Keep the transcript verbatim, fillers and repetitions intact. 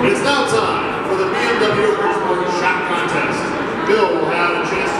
It's now time for the B M W Shot Contest. Bill will have a chance